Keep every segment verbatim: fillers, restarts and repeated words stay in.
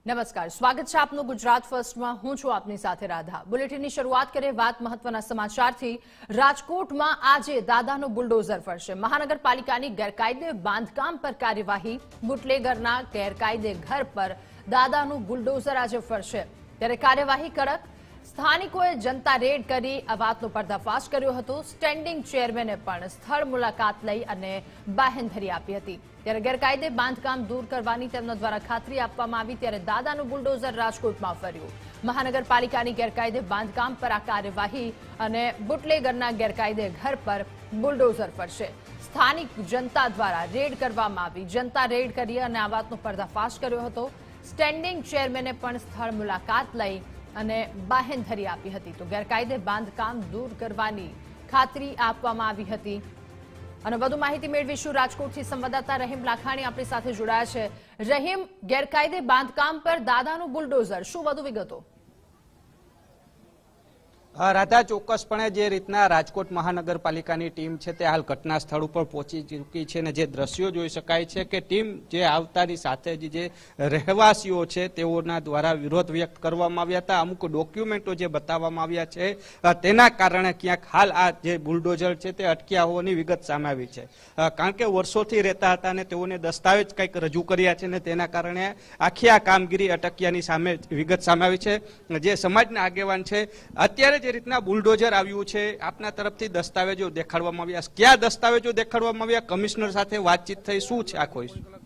નમસ્કાર, સ્વાગત છે આપનું ગુજરાત ફર્સ્ટમાં। હું છું આપની સાથે રાધા। બુલેટિનની શરૂઆત કરીએ વાત મહત્વના સમાચારથી। રાજકોટમાં આજે દાદાનો બુલડોઝર ફરશે। મહાનગરપાલિકાની ગેરકાયદે બાંધકામ પર કાર્યવાહી। બુટલેગરના ગેરકાયદે ઘર પર દાદાનું બુલડોઝર આજે ફરશે, ત્યારે કાર્યવાહી કડક। સ્થાનિકોએ જનતા રેડ કરી આ વાતનો પર્દાફાશ કર્યો હતો। સ્ટેન્ડિંગ ચેરમેને પણ સ્થળ મુલાકાત લઈ અને બાહેંધરી આપી હતી। ત્યારે ગેરકાયદે બાંધકામ દૂર કરવાની તેમના દ્વારા ખાતરી આપવામાં આવી, ત્યારે દાદાનું બુલડોઝર રાજકોટમાં ફર્યું। મહાનગરપાલિકાની ગેરકાયદે બાંધકામ પર આ કાર્યવાહી અને બુટલેગરના ગેરકાયદે ઘર પર બુલડોઝર ફરશે। સ્થાનિક જનતા દ્વારા રેડ કરવામાં આવી। જનતા રેડ કરી અને આ વાતનો પર્દાફાશ કર્યો હતો। સ્ટેન્ડિંગ ચેરમેને પણ સ્થળ મુલાકાત લઈ અને બાહેંધરી આપી હતી, તો ગેરકાયદે બાંધકામ દૂર કરવાની ખાતરી આપવામાં આવી હતી। અને વધુ માહિતી મેળવીશું રાજકોટથી સંવાદદાતા રહીમ લાખાણી આપણી સાથે જોડાયા છે। રહીમ, ગેરકાયદે બાંધકામ પર દાદાનું બુલડોઝર, શું વધુ વિગતો? રાધા, ચોક્કસપણે જે રીતના રાજકોટ મહાનગરપાલિકાની ટીમ છે તે હાલ ઘટના સ્થળ ઉપર પહોંચી ચૂકી છે અને જે દ્રશ્યો જોઈ શકાય છે કે ટીમ જે આવતાની સાથે જ જે રહેવાસીઓ છે તેઓના દ્વારા વિરોધ વ્યક્ત કરવામાં આવ્યા હતા। અમુક ડોક્યુમેન્ટો જે બતાવવામાં આવ્યા છે તેના કારણે ક્યાંક હાલ આ જે બુલડોઝર છે તે અટક્યા હોવાની વિગત સામે આવી છે, કારણ કે વર્ષોથી રહેતા હતા અને તેઓને દસ્તાવેજ કંઈક રજૂ કર્યા છે અને તેના કારણે આખી આ કામગીરી અટક્યાની સામે વિગત સામે આવી છે। જે સમાજના આગેવાન છે, અત્યારે જે રીતના બુલડોઝર આવ્યું છે, આપના તરફથી દસ્તાવેજો દેખાડવામાં આવ્યા, કયા દસ્તાવેજો દેખાડવામાં આવ્યા, કમિશનર સાથે વાતચીત થઈ, શું છે આખો?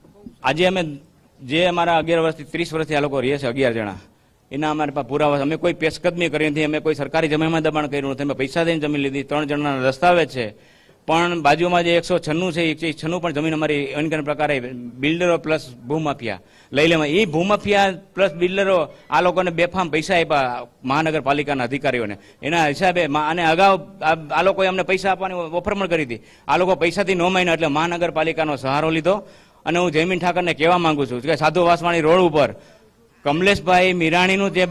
આજે અમે જે અમારા અગિયાર વર્ષથી ત્રીસ વર્ષથી આ લોકો રહીએ છે, અગિયાર જણા, એના અમારી પાસે પુરાવા, અમે કોઈ પેશકદમી કરી નથી, અમે કોઈ સરકારી જમીનમાં દબાણ કર્યું નથી, અમે પૈસા દઈને જમીન લીધી। ત્રણ જણાના દસ્તાવેજ છે, પણ બાજુમાં જે એકસો છન્નું છે એ છન્નું પણ જમીન અમારી અનકન પ્રકારે બિલ્ડરો પ્લસ ભૂમાફિયા લઈ લેવા। એ ભૂમાફિયા પ્લસ બિલ્ડરો આ લોકોને બેફામ પૈસા આપ્યા મહાનગરપાલિકાના અધિકારીઓને, એના હિસાબે અને અગાઉ આ લોકોએ અમને પૈસા આપવાની ઓફર પણ કરી હતી। આ લોકો પૈસાથી ન માન્યા એટલે મહાનગરપાલિકાનો સહારો લીધો। અને હું જયમીન ઠાકરને કહેવા માંગુ છું કે સાધુ વાસવાણી રોડ ઉપર કમલેશભાઈ મીરાણીનું જે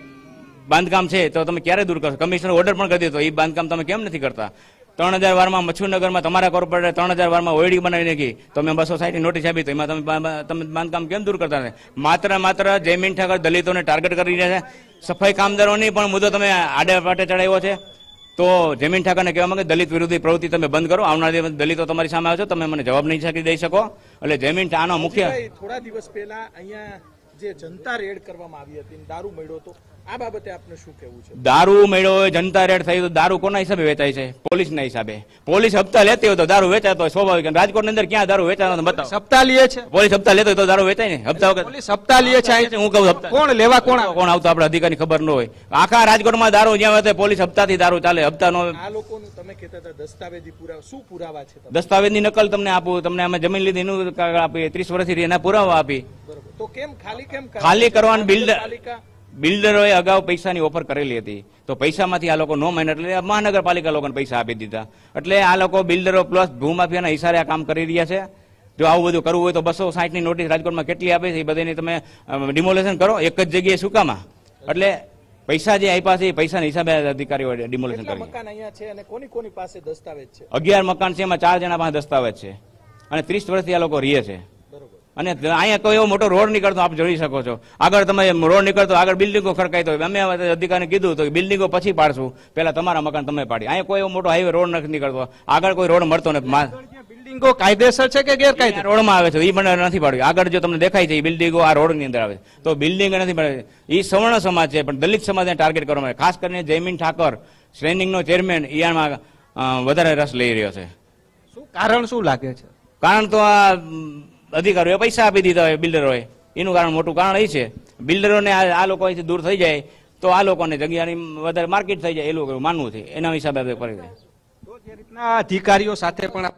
બાંધકામ છે તો તમે ક્યારે દૂર કરશો? કમિશનર ઓર્ડર પણ કરી દીધો, એ બાંધકામ તમે કેમ નથી કરતા? ત્રણ હજાર વારમાં મચ્છુનગરમાં તમારા કોર્પોરેટરે ત્રણ હજાર વારમાં ઓયડી બનાવી નાખી, તો મેં બસો સાઠની નોટિસ આપી, તો એમાં તમે તમે બાંધકામ કેમ દૂર કરતા નથી? માત્ર માત્ર જયમીન ઠાકર દલિતોને ટાર્ગેટ કરી રહ્યા છે। સફાઈ કામદારોની પણ મુદ્દો તમે આડે પાટે ચડાવ્યો છે, તો જયમીન ઠાકરને કહેવા માંગે દલિત વિરોધી પ્રવૃત્તિ તમે બંધ કરો। આવનાર દિવસ દલિતો તમારી સામે આવશે, તમે મને જવાબ નહીં દઈ શકો। એટલે જયમીન આનો મુખ્ય થોડા દિવસ પહેલા અહીંયા જે જનતા રેડ કરવામાં આવી હતી, દારૂ મળ્યો હતો, આ બાબતે આપને શું કહેવું છે? દારૂ મળ્યો હોય, જનતા રેડ થઈ, તો દારૂ કોના હિસાબે વેચાય છે? પોલીસના હિસાબે। પોલીસ હપ્તા લેતી હોય તો દારૂ વેચાતો હોય, સ્વાભાવિક। રાજકોટની અંદર ક્યાં દારૂ વેચાતો બતાવો? હપ્તા લે છે પોલીસ, હપ્તા લેતો હોય તો દારૂ વેચાય ને? હપ્તા વગર પોલીસ હપ્તા લે છે, હું કહું હપ્તા કોણ લેવા કોણ કોણ આવતો આપણે અધિકારી ખબર ન હોય। આખા રાજકોટમાં દારૂ જ્યાં હોય પોલીસ હપ્તાથી દારૂ ચાલે, હપ્તા નો। આ લોકોનું તમે કહેતા હતા દસ્તાવેજી પુરાવા, શું પુરાવા છે? દસ્તાવેજની નકલ તમને આપું, તમને અમે જમીન લીધી એનું આપી, ત્રીસ વર્ષથી એના પુરાવા આપી। તો કેમ ખાલી કેમ ખાલી કરવાનું? બિલ્ડર બિલ્ડરોએ અગાઉ પૈસાની ઓફર કરેલી હતી, તો પૈસામાંથી આ લોકો નો માન્યા એટલે મહાનગરપાલિકા લોકોને પૈસા આપી દીધા। એટલે આ લોકો બિલ્ડરો પ્લસ ભૂમાફિયાના ઇશારે આ કામ કરી રહ્યા છે। જો આવું બધું કરવું હોય તો બસો સાઠ ની નોટિસ રાજકોટમાં કેટલી આપે છે એ બધાની તમે ડિમોલેશન કરો, એક જ જગ્યાએ સુકામાં। એટલે પૈસા જે આપ્યા છે એ પૈસાના હિસાબે અધિકારીઓ ડિમોલેશન કરી। મકાન અહીંયા છે અને કોની કોની પાસે દસ્તાવેજ છે? અગિયાર મકાન છે, એમાં ચાર જણા પાસે દસ્તાવેજ છે અને ત્રીસ વર્ષથી આ લોકો રહે છે। અને અહીંયા કોઈ એવો મોટો રોડ નીકળતો આપ જોઈ શકો છો, આગળ તમે રોડ નીકળતો આગળ બિલ્ડિંગો ખરકાય તો અમે અધિકારીને કીધું તો બિલ્ડિંગો પછી પાડશું, પેલા તમારા મકાન તમે પાડી। અહીંયા કોઈ એવો મોટો હાઈવે રોડ નથી નીકળતો, આગળ કોઈ રોડ મળતો નથી। બિલ્ડિંગો કાયદેસર છે કે ગેરકાયદે રોડમાં આવે છે એ પણ નથી પાડ્યું। આગળ જો તમને દેખાય છે એ બિલ્ડિંગો આ રોડ ની અંદર આવે છે, તો બિલ્ડિંગ નથી પાડે। એ સવર્ણ સમાજ છે, પણ દલિત સમાજને ટાર્ગેટ કરવામાં આવે। ખાસ કરીને જયમીન ઠાકર સ્ટેન્ડિંગ નો ચેરમેન એમાં વધારે રસ લઈ રહ્યો છે। શું કારણ શું લાગે છે? કારણ તો આ અધિકારીઓએ પૈસા આપી દીધા હોય બિલ્ડરોએ, એનું કારણ મોટું કારણ એ છે। બિલ્ડરોને આ લોકો અહીંથી દૂર થઈ જાય તો આ લોકોને જગ્યાની વધારે માર્કેટ થઈ જાય, એ લોકો માનવું છે, એના હિસાબે કરી દે। તો જે રીતના અધિકારીઓ સાથે પણ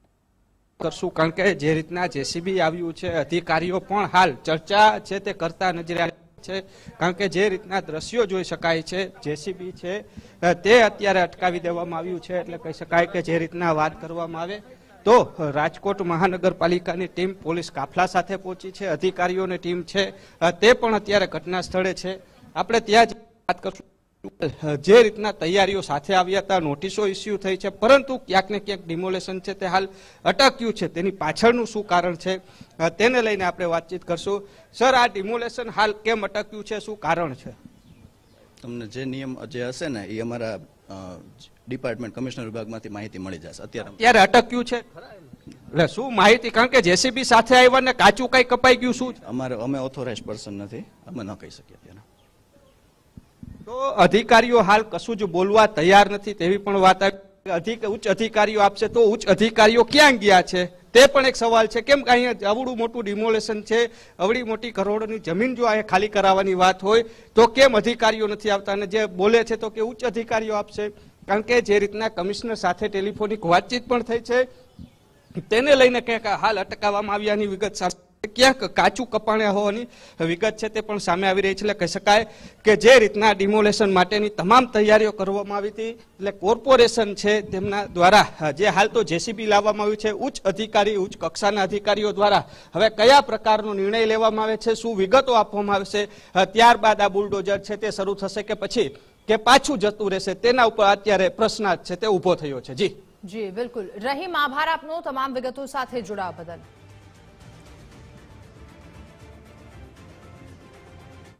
કરશું, કારણ કે જે રીતના જેસીબી આવ્યું છે, અધિકારીઓ પણ હાલ ચર્ચા છે તે કરતા નજરે આવ્યા છે, કારણ કે જે રીતના દ્રશ્યો જોઈ શકાય છે, જેસીબી છે તે અત્યારે અટકાવી દેવામાં આવ્યું છે। એટલે કહી શકાય કે જે રીતના વાત કરવામાં આવે તો રાજકોટ મહાનગરપાલિકાની ટીમ પોલીસ કાફલા સાથે પહોંચી છે, અધિકારીઓની ટીમ છે તે પણ અત્યારે ઘટના સ્થળે છે। આપણે ત્યાં જ વાત કરશું। જે રીતના તૈયારીઓ સાથે આવ્યા હતા, નોટિસો ઇસ્યુ થઈ છે, પરંતુ ક્યાંક ને ક્યાંક ડિમોલેશન છે તે હાલ અટક્યું છે. તેની પાછળનું શું કારણ છે તેને લઈને આપણે વાતચીત કરશું. સર, આ ડિમોલેશન હાલ કેમ અટક્યું છે, શું કારણ છે? તમને જે નિયમ જે હશે ને એ અમારા ડિપાર્ટમેન્ટ કમિશનર વિભાગમાંથી માહિતી મળી જશે. અત્યારે ત્યારે અટક્યું છે એટલે શું માહિતી? કારણ કે જેસીબી સાથે આવ્યા ને કાચું કઈ કપાઈ ગયું, શું? અમારે અમે ઓથોરાઇઝ પર્સન નથી, અમે ન કહી શકીએ અત્યારે. તો અધિકારીઓ હાલ કશું જ બોલવા તૈયાર નથી તેવી પણ વાત આવી. અધિક ઉચ્ચ અધિકારીઓ આપશે તો ઉચ્ચ અધિકારીઓ ક્યાં ગયા છે તે પણ એક સવાલ છે. કેમ કે અહીંયા આવડું મોટું ડિમોલેશન છે, અવડી મોટી કરોડોની જમીન જો અહીંયા ખાલી કરાવવાની વાત હોય તો કેમ અધિકારીઓ નથી આવતા? અને જે બોલે છે તો કે ઉચ્ચ અધિકારીઓ આપશે. કારણ કે જે રીતના કમિશનર સાથે ટેલિફોનિક વાતચીત પણ થઈ છે તેને લઈને ક્યાંક હાલ અટકાવવામાં આવ્યાની વિગત સામે, ક્યાંક કાચું કપાણ્યા હોવાની વિગત છે તે પણ સામે આવી રહી છે. એટલે કહી શકાય કે જે રીતના ડિમોલેશન માટેની તમામ તૈયારીઓ કરવામાં આવી હતી, એટલે કોર્પોરેશન છે તેમના દ્વારા જે હાલ તો જેસીબી લાવવામાં આવ્યું છે, ઉચ્ચ અધિકારી ઉચ્ચ કક્ષાના અધિકારીઓ દ્વારા હવે કયા પ્રકારનો નિર્ણય લેવામાં આવે છે, શું વિગતો આપવામાં આવશે, ત્યારબાદ આ બુલડોઝર છે તે શરૂ થશે કે પછી કે પાછું જતું રહેશે, તેના ઉપર અત્યારે પ્રશ્નાર્થ છે તે ઉભો થયો છે. જી જી બિલકુલ. રહીમ, આભાર આપનો તમામ વિગતો સાથે જોડાવા બદલ.